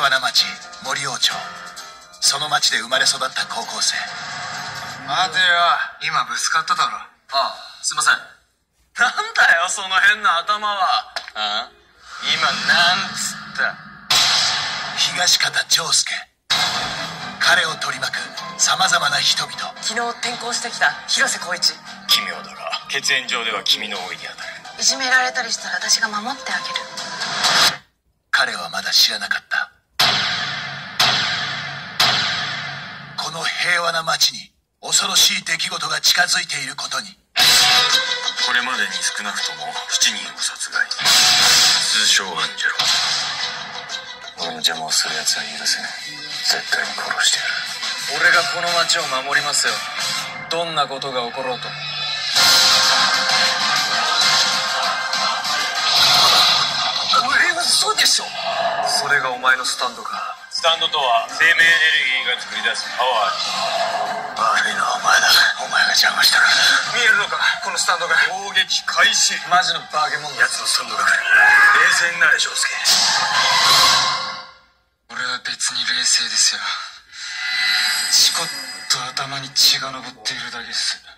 な町森王町。その町で生まれ育った高校生。 待てよ、今ぶつかっただろ。 ああ、すいません。 なんだよその変な頭は。今なんつった？ 東方仗介。彼を取り巻くさまざまな人々。 昨日転校してきた広瀬光一。 奇妙だが血縁上では君の多いに当たる。 いじめられたりしたら私が守ってあげる。 彼はまだ知らなかった。この平和な町に恐ろしい出来事が近づいていることに。 これまでに少なくとも7人を殺害。通称アンジェロ。俺の邪魔をする奴は許せない。絶対に殺してやる。 俺がこの町を守りますよ。どんなことが起ころうと。 嘘でしょ。 それがお前のスタンドか。 スタンドとは生命エネルギーが作り出すパワー。 悪いのはお前だ。お前が邪魔したからだ。 見えるのか、このスタンドが。 攻撃開始。 マジのバーゲモンだ。 奴のスタンドが来る。冷静になれ丈介。 俺は別に冷静ですよ。チコッと頭に血が上っているだけです。